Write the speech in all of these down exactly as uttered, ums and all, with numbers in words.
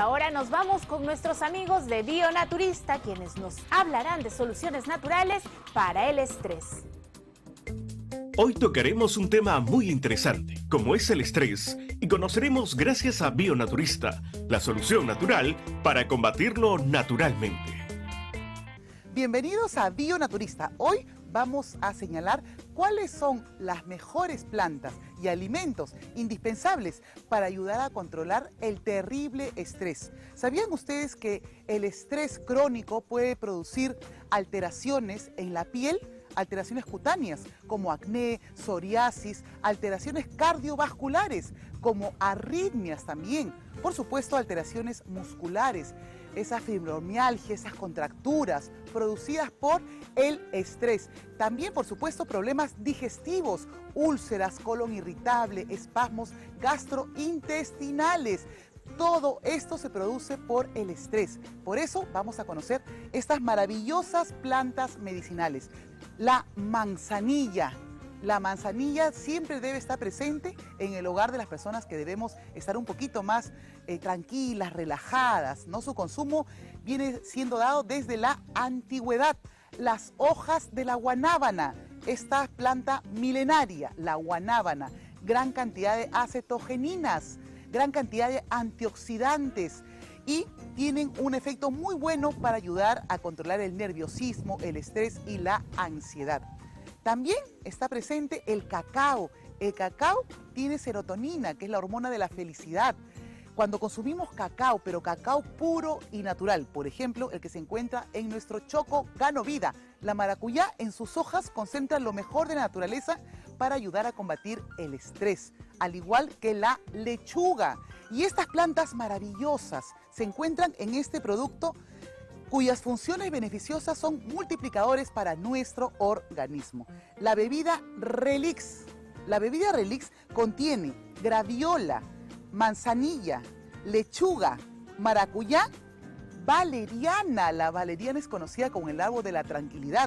Ahora nos vamos con nuestros amigos de Bionaturista, quienes nos hablarán de soluciones naturales para el estrés. Hoy tocaremos un tema muy interesante, como es el estrés, y conoceremos, gracias a Bionaturista, la solución natural para combatirlo naturalmente. Bienvenidos a Bionaturista. Hoy vamos a señalar cuáles son las mejores plantas y alimentos indispensables para ayudar a controlar el terrible estrés. ¿Sabían ustedes que el estrés crónico puede producir alteraciones en la piel? Alteraciones cutáneas como acné, psoriasis, alteraciones cardiovasculares como arritmias también, por supuesto alteraciones musculares, esa fibromialgia, esas contracturas producidas por el estrés. También, por supuesto, problemas digestivos, úlceras, colon irritable, espasmos gastrointestinales. Todo esto se produce por el estrés. Por eso vamos a conocer estas maravillosas plantas medicinales. La manzanilla. La manzanilla siempre debe estar presente en el hogar de las personas que debemos estar un poquito más eh, tranquilas, relajadas, ¿no? Su consumo viene siendo dado desde la antigüedad. Las hojas de la guanábana, esta planta milenaria, la guanábana, gran cantidad de acetogeninas, gran cantidad de antioxidantes y tienen un efecto muy bueno para ayudar a controlar el nerviosismo, el estrés y la ansiedad. También está presente el cacao. El cacao tiene serotonina, que es la hormona de la felicidad. Cuando consumimos cacao, pero cacao puro y natural, por ejemplo, el que se encuentra en nuestro choco Gano Vida, la maracuyá en sus hojas concentra lo mejor de la naturaleza para ayudar a combatir el estrés, al igual que la lechuga. Y estas plantas maravillosas se encuentran en este producto cuyas funciones beneficiosas son multiplicadores para nuestro organismo. La bebida Relix. La bebida Relix contiene graviola, manzanilla, lechuga, maracuyá, valeriana. La valeriana es conocida como el árbol de la tranquilidad.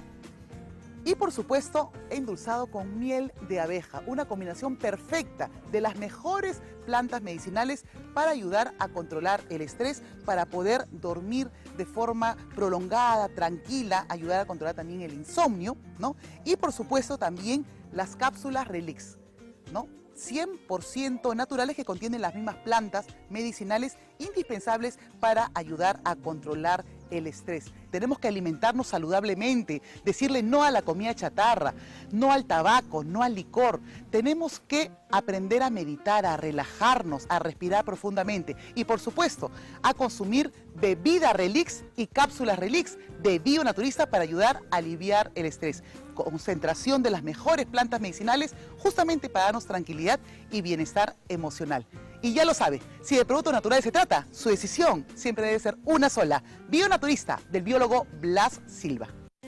Y por supuesto, endulzado con miel de abeja, una combinación perfecta de las mejores plantas medicinales para ayudar a controlar el estrés, para poder dormir de forma prolongada, tranquila, ayudar a controlar también el insomnio, ¿no? Y por supuesto también las cápsulas Relix, ¿no? cien por ciento naturales que contienen las mismas plantas medicinales indispensables para ayudar a controlar el estrés. Tenemos que alimentarnos saludablemente, decirle no a la comida chatarra, no al tabaco, no al licor. Tenemos que aprender a meditar, a relajarnos, a respirar profundamente y, por supuesto, a consumir bebida Relix y cápsulas Relix de Bionaturista para ayudar a aliviar el estrés. Concentración de las mejores plantas medicinales justamente para darnos tranquilidad y bienestar emocional. Y ya lo sabe, si de productos naturales se trata, su decisión siempre debe ser una sola. Bionaturista, del biólogo Blas Silva.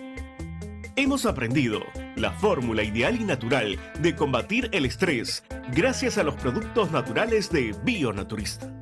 Hemos aprendido la fórmula ideal y natural de combatir el estrés gracias a los productos naturales de Bionaturista.